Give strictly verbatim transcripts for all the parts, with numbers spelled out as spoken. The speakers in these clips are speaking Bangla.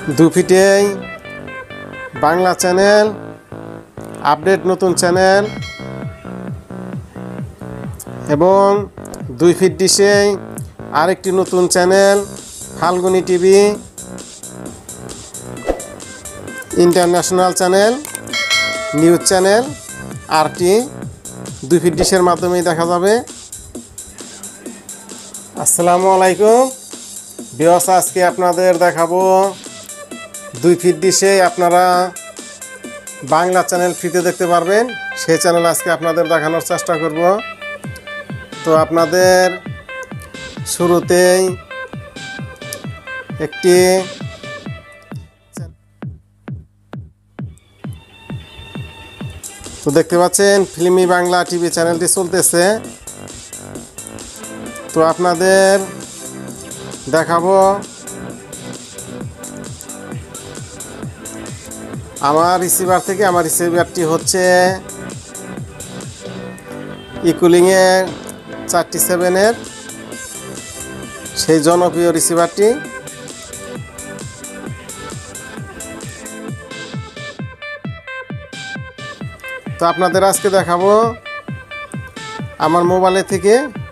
দু ফিটেই বাংলা চ্যানেল, আপডেট নতুন চ্যানেল এবং দুই ফিট ডিশেই আরেকটি নতুন channel Falguni TV international channel, news channel RT দুই ফিট ডিশের মাধ্যমেই দেখা যাবে। আসসালামু আলাইকুম ভিউয়ার্স, আজকে আপনাদের দেখাবো দুই ফিট ডিশে আপনারা বাংলা চ্যানেল ফ্রিতে দেখতে পারবেন, সেই চ্যানেল আজকে আপনাদের দেখানোর চেষ্টা করব। তো আপনাদের শুরুতেই একটি তো দেখতে পাচ্ছেন ফিল্মি বাংলা টিভি চ্যানেলটি চলতেছে। তো আপনাদের দেখাবো আমার রিসিভার থেকে। আমার রিসিভারটি হচ্ছে ইকুলিংয়ের চারটি সেভেনের সেই জনপ্রিয় রিসিভারটি। তো আপনাদের আজকে দেখাবো আমার মোবাইলে থেকে।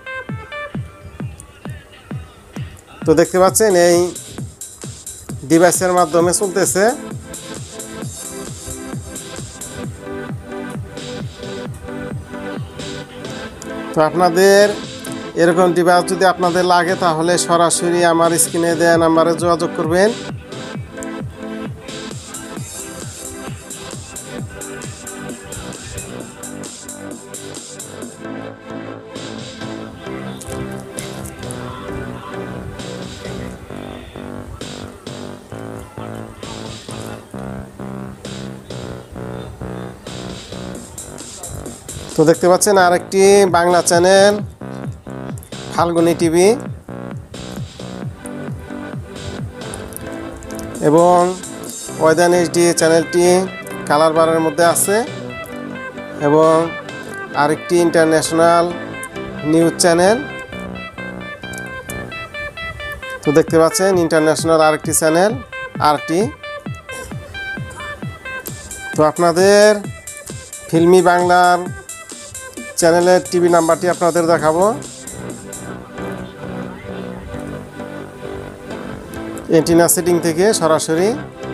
তো দেখতে পাচ্ছেন এই ডিভাইসের মাধ্যমে চলতেছে। তো আপনাদের এরকম ডিভাইস যদি আপনাদের লাগে তাহলে সরাসরি আমার স্ক্রিনে দেওয়া নাম্বারে যোগাযোগ করবেন। তো দেখতে পাচ্ছেন আরেকটি বাংলা চ্যানেল ফাল্গুনী টিভি এবং ওয়েদান এইচডি চ্যানেলটি কালার বারের মধ্যে আছে এবং আরেকটি ইন্টারন্যাশনাল নিউজ চ্যানেল। তো দেখতে পাচ্ছেন ইন্টারন্যাশনাল আরেকটি চ্যানেল আরটি। তো আপনাদের ফিল্মি বাংলার চ্যানেলের টিভি নাম্বারটি আপনাদের দেখাবো। এন্টিনা সেটিং থেকে সরাসরি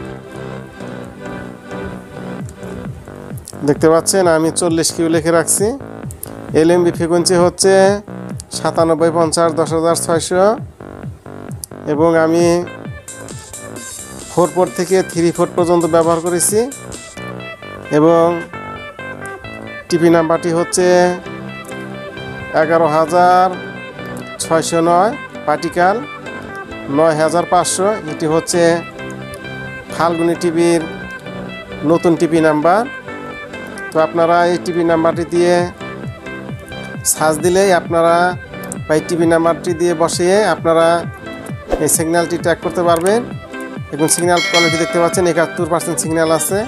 দেখতে পাচ্ছেন আমি চল্লিশ কিউ লিখে রাখছি। এলএমবি ফ্রিকোয়েন্সি হচ্ছে সাতানব্বই পঞ্চাশ দশ হাজার ছয়শো এবং আমি ফোর পোর্ট থেকে থ্রি পোর্ট পর্যন্ত ব্যবহার করেছি এবং টিভি নাম্বারটি হচ্ছে এগারো হাজার ছয়শো নয় পার্টিকাল নয় হাজার পাঁচশো। এটি হচ্ছে ফাল্গুনী টিভির নতুন টিভি নাম্বার। তো আপনারা এই টিভি নাম্বারটি দিয়ে সার্চ দিলেই আপনারা এই টিভি নাম্বারটি দিয়ে বসিয়ে আপনারা এই সিগন্যালটি ট্র্যাক করতে পারবেন। এবং সিগন্যাল কোয়ালিটি দেখতে পাচ্ছেন একাত্তর পার্সেন্ট সিগন্যাল আছে।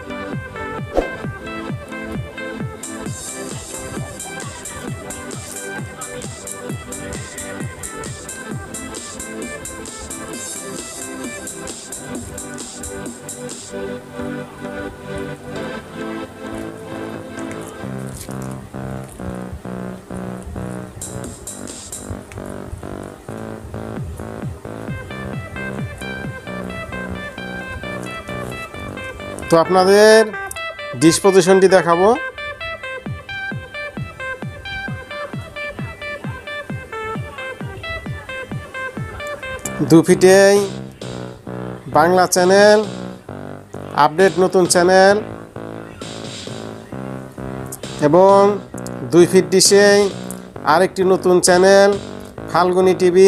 তো আপনাদের ডিসপোজিশনটি দেখাবো। দু ফিটেই বাংলা চ্যানেল, আপডেট নতুন চ্যানেল এবং দুই ফিট ডিশেই আরেকটি নতুন channel Falguni TV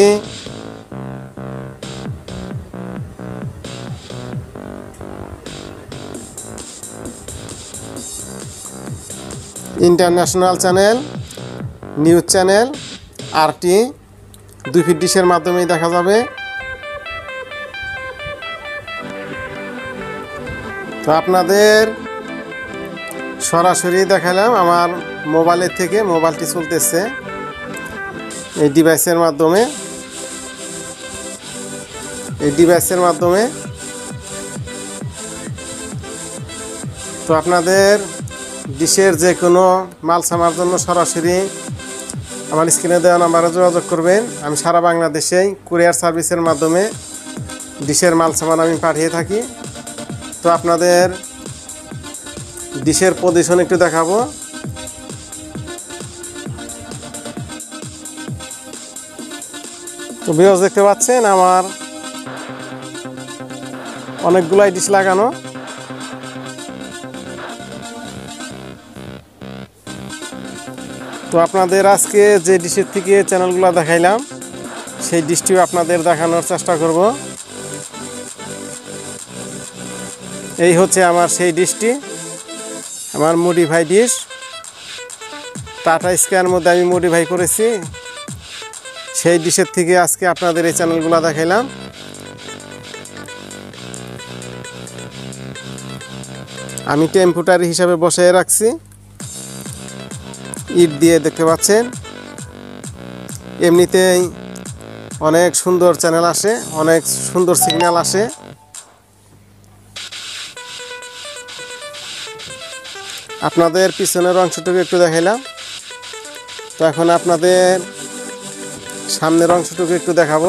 international channel, news channel RT দুই ফিট ডিশের মাধ্যমেই দেখা যাবে। তো আপনাদের সরাসরি দেখালাম আমার মোবাইলের থেকে। মোবাইলটি চলতেছে এই ডিভাইসের মাধ্যমে এই ডিভাইসের মাধ্যমে তো আপনাদের ডিশের যে কোনো মাল সামার জন্য সরাসরি আমার স্ক্রিনে দেওয়া নাম্বারে যোগাযোগ করবেন। আমি সারা বাংলাদেশেই কুরিয়ার সার্ভিসের মাধ্যমে ডিশের মাল সামান আমি পাঠিয়ে থাকি। তো আপনাদের ডিশের পজিশন একটু দেখাবো। তো ভিউয়ার্স দেখতে পাচ্ছেন আমার অনেকগুলাই ডিশ লাগানো। তো আপনাদের আজকে যে ডিশের থেকে চ্যানেলগুলো দেখাইলাম সেই ডিশটিও আপনাদের দেখানোর চেষ্টা করব। এই হচ্ছে আমার সেই ডিশটি, আমার মডিফাই ডিশ। টাটা স্কাইয়ের মধ্যে আমি মডিফাই করেছি, সেই ডিশের থেকে আজকে আপনাদের এই চ্যানেলগুলো দেখাইলাম। আমি টেম্পোরারি হিসাবে বসায় রাখছি ইট দিয়ে, দেখতে পাচ্ছেন। এমনিতেই অনেক সুন্দর চ্যানেল আসে, অনেক সুন্দর সিগন্যাল আসে। আপনাদের পিছনের অংশটুকু একটু দেখাইলাম। তো এখন আপনাদের সামনের অংশটুকু একটু দেখাবো।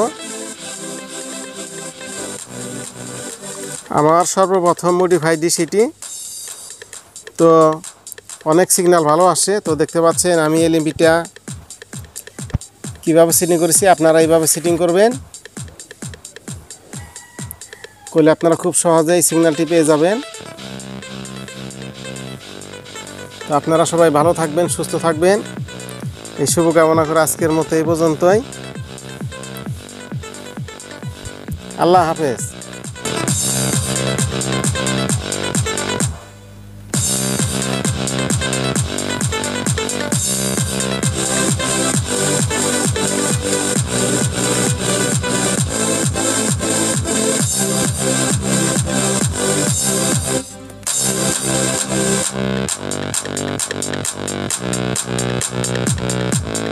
আমার সর্বপ্রথম মডিফাই ডিশ এটি। তো অনেক সিগন্যাল ভালো আসে। তো দেখতে পাচ্ছেন আমি এলএমবিটা কীভাবে সেটিং করেছি, আপনারা এইভাবে সেটিং করবেন, করলে আপনারা খুব সহজেই সিগন্যালটি পেয়ে যাবেন। তো আপনারা সবাই ভালো থাকবেন, সুস্থ থাকবেন, এই শুভকামনা করে আজকের মতো এই পর্যন্তই। আল্লাহ হাফেজ। We'll be right back.